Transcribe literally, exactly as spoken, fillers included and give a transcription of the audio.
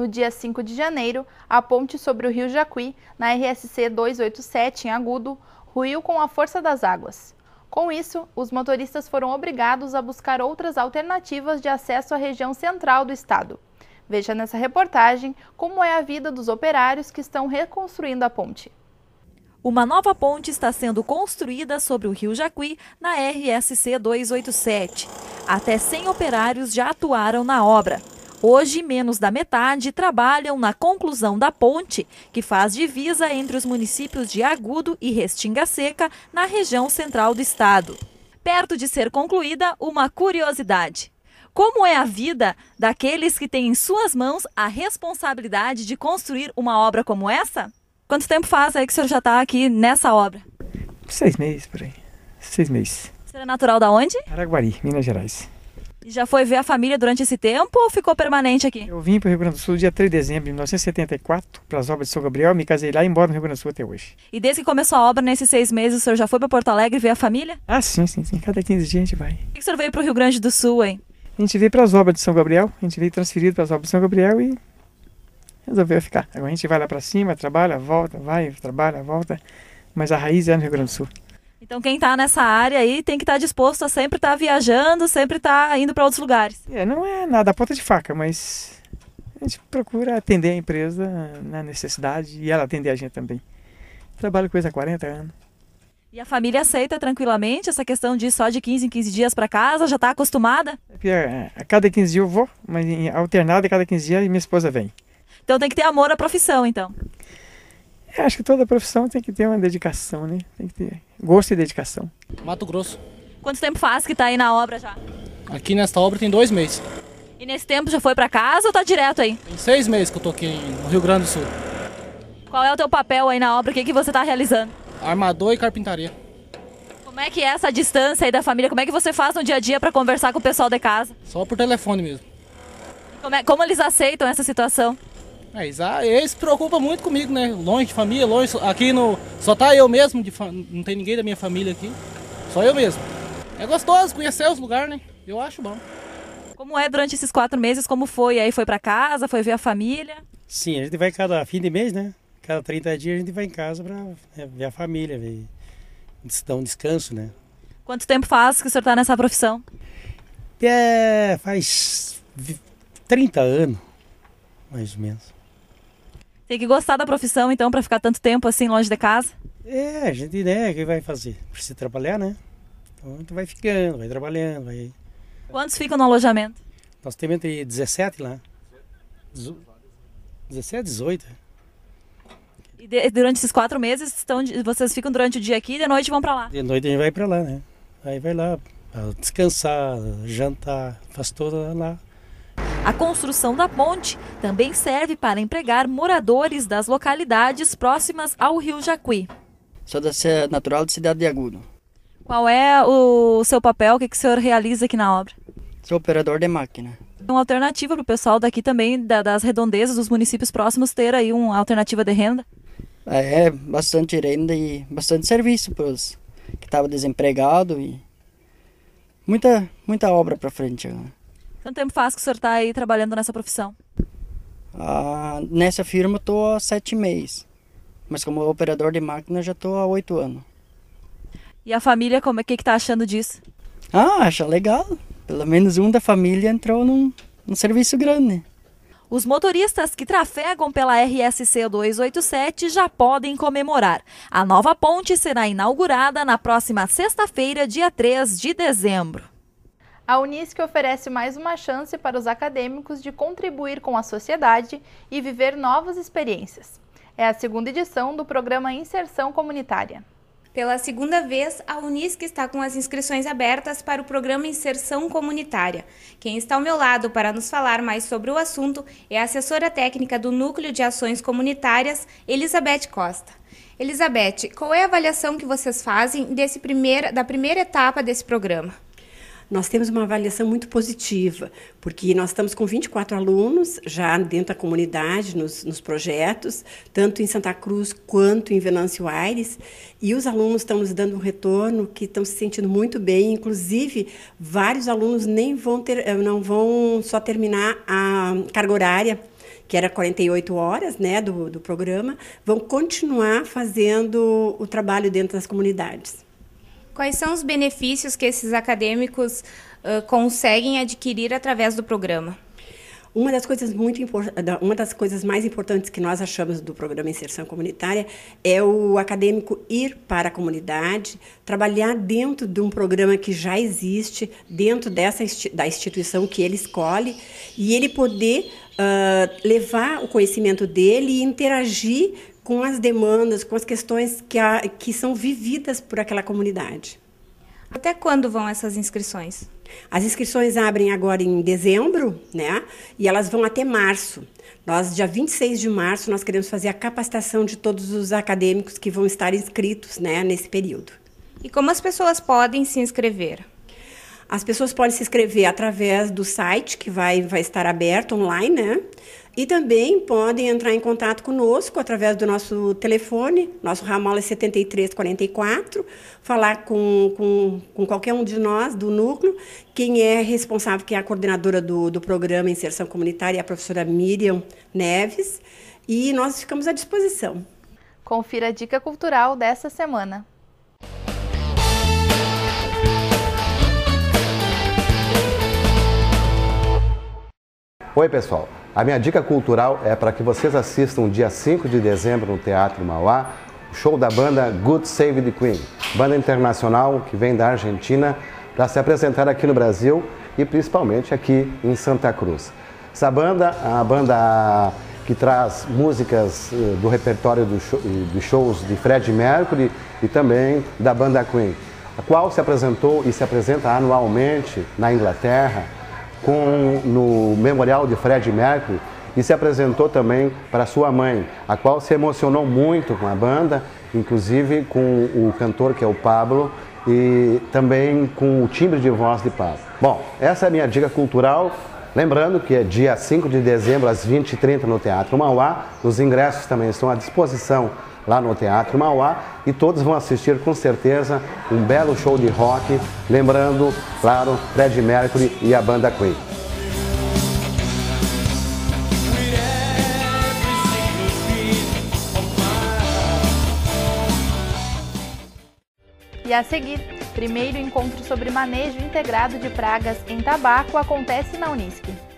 no dia cinco de janeiro, a ponte sobre o rio Jacuí, na R S C duzentos e oitenta e sete, em Agudo, ruiu com a força das águas. Com isso, os motoristas foram obrigados a buscar outras alternativas de acesso à região central do estado. Veja nessa reportagem como é a vida dos operários que estão reconstruindo a ponte. Uma nova ponte está sendo construída sobre o rio Jacuí, na R S C duzentos e oitenta e sete. Até cem operários já atuaram na obra. Hoje, menos da metade trabalham na conclusão da ponte, que faz divisa entre os municípios de Agudo e Restinga Seca, na região central do estado. Perto de ser concluída, uma curiosidade. Como é a vida daqueles que têm em suas mãos a responsabilidade de construir uma obra como essa? Quanto tempo faz aí que o senhor já está aqui nessa obra? Seis meses, por aí. Seis meses. O senhor é natural da onde? Araguari, Minas Gerais. E já foi ver a família durante esse tempo ou ficou permanente aqui? Eu vim para o Rio Grande do Sul dia três de dezembro de mil novecentos e setenta e quatro, para as obras de São Gabriel, me casei lá e moro no Rio Grande do Sul até hoje. E desde que começou a obra, nesses seis meses, o senhor já foi para Porto Alegre ver a família? Ah, sim, sim, sim. Cada quinze dias a gente vai. Por que o senhor veio para o Rio Grande do Sul, hein? A gente veio para as obras de São Gabriel, a gente veio transferido para as obras de São Gabriel e resolveu ficar. Agora a gente vai lá para cima, trabalha, volta, vai, trabalha, volta, mas a raiz é no Rio Grande do Sul. Então quem está nessa área aí tem que estar disposto a sempre estar viajando, sempre estar indo para outros lugares. É, não é nada a ponta de faca, mas a gente procura atender a empresa na necessidade e ela atender a gente também. Trabalho com isso há quarenta anos. E a família aceita tranquilamente essa questão de ir só de quinze em quinze dias para casa? Já está acostumada? É, a cada quinze dias eu vou, mas em alternado a cada quinze dias minha esposa vem. Então tem que ter amor à profissão, então. Eu acho que toda profissão tem que ter uma dedicação, né? Tem que ter gosto e dedicação. Mato Grosso. Quanto tempo faz que está aí na obra já? Aqui nesta obra tem dois meses. E nesse tempo já foi para casa ou está direto aí? Tem seis meses que eu tô aqui no Rio Grande do Sul. Qual é o teu papel aí na obra? O que, que você está realizando? Armador e carpintaria. Como é que é essa distância aí da família? Como é que você faz no dia a dia para conversar com o pessoal de casa? Só por telefone mesmo. Como, é, como eles aceitam essa situação? É, eles, eles se preocupam muito comigo, né? Longe de família, longe. Aqui no, só tá eu mesmo, de, não tem ninguém da minha família aqui. Só eu mesmo. É gostoso conhecer os lugares, né? Eu acho bom. Como é durante esses quatro meses? Como foi? Aí foi para casa? Foi ver a família? Sim, a gente vai cada fim de mês, né? Cada trinta dias a gente vai em casa para ver a família, ver, dar um descanso, né? Quanto tempo faz que o senhor está nessa profissão? É, faz trinta anos, mais ou menos. Tem que gostar da profissão, então, para ficar tanto tempo assim longe de casa? É, a gente, né, o que vai fazer? Precisa trabalhar, né? Então a gente vai ficando, vai trabalhando, vai... Quantos ficam no alojamento? Nós temos entre dezessete lá. dezessete, dezoito. E de, durante esses quatro meses, estão, vocês ficam durante o dia aqui e de noite vão para lá? De noite a gente vai para lá, né? Aí vai lá, descansar, jantar, faz toda lá. A construção da ponte também serve para empregar moradores das localidades próximas ao rio Jacuí. Sou da natural da cidade de Agudo. Qual é o seu papel? O que, que o senhor realiza aqui na obra? Sou operador de máquina. Uma alternativa para o pessoal daqui também, da, das redondezas, dos municípios próximos, ter aí uma alternativa de renda? É, bastante renda e bastante serviço para os que estavam desempregados e muita, muita obra para frente agora. Quanto tempo faz que o senhor está aí trabalhando nessa profissão? Ah, nessa firma estou há sete meses, mas como operador de máquina já estou há oito anos. E a família, como é que está achando disso? Ah, acha legal. Pelo menos um da família entrou num, num serviço grande. Os motoristas que trafegam pela R S C duzentos e oitenta e sete já podem comemorar. A nova ponte será inaugurada na próxima sexta-feira, dia três de dezembro. A Unisc oferece mais uma chance para os acadêmicos de contribuir com a sociedade e viver novas experiências. É a segunda edição do programa Inserção Comunitária. Pela segunda vez, a Unisc está com as inscrições abertas para o programa Inserção Comunitária. Quem está ao meu lado para nos falar mais sobre o assunto é a assessora técnica do Núcleo de Ações Comunitárias, Elizabeth Costa. Elizabeth, qual é a avaliação que vocês fazem desse primeira, da primeira etapa desse programa? Nós temos uma avaliação muito positiva, porque nós estamos com vinte e quatro alunos já dentro da comunidade, nos, nos projetos, tanto em Santa Cruz quanto em Venâncio Aires, e os alunos estão nos dando um retorno que estão se sentindo muito bem, inclusive vários alunos nem vão ter, não vão só terminar a carga horária, que era quarenta e oito horas, né, do, do programa, vão continuar fazendo o trabalho dentro das comunidades. Quais são os benefícios que esses acadêmicos uh, conseguem adquirir através do programa? Uma das coisas muito uma das coisas mais importantes que nós achamos do programa Inserção Comunitária é o acadêmico ir para a comunidade, trabalhar dentro de um programa que já existe, dentro dessa da instituição que ele escolhe, e ele poder uh, levar o conhecimento dele e interagir com as demandas, com as questões que, a, que são vividas por aquela comunidade. Até quando vão essas inscrições? As inscrições abrem agora em dezembro, né? E elas vão até março. Nós, dia vinte e seis de março, nós queremos fazer a capacitação de todos os acadêmicos que vão estar inscritos, né, nesse período. E como as pessoas podem se inscrever? As pessoas podem se inscrever através do site, que vai, vai estar aberto online, né? E também podem entrar em contato conosco através do nosso telefone, nosso ramal é setenta e três quarenta e quatro, falar com, com, com qualquer um de nós do núcleo. Quem é responsável, que é a coordenadora do, do programa Inserção Comunitária, é a professora Miriam Neves, e nós ficamos à disposição. Confira a dica cultural dessa semana. Oi, pessoal. A minha dica cultural é para que vocês assistam dia cinco de dezembro no Teatro Mauá, o show da banda God Save the Queen, banda internacional que vem da Argentina para se apresentar aqui no Brasil e principalmente aqui em Santa Cruz. Essa banda é a banda que traz músicas do repertório dos show, do shows de Freddie Mercury e também da banda Queen, a qual se apresentou e se apresenta anualmente na Inglaterra, Com, no Memorial de Freddie Mercury, e se apresentou também para sua mãe, a qual se emocionou muito com a banda, inclusive com o cantor que é o Pablo e também com o timbre de voz de Pablo. Bom, essa é a minha dica cultural, lembrando que é dia cinco de dezembro às vinte e trinta no Teatro Mauá, os ingressos também estão à disposição lá no Teatro Mauá, e todos vão assistir com certeza um belo show de rock, lembrando, claro, Freddie Mercury e a banda Queen. E a seguir, primeiro encontro sobre manejo integrado de pragas em tabaco acontece na Unisc.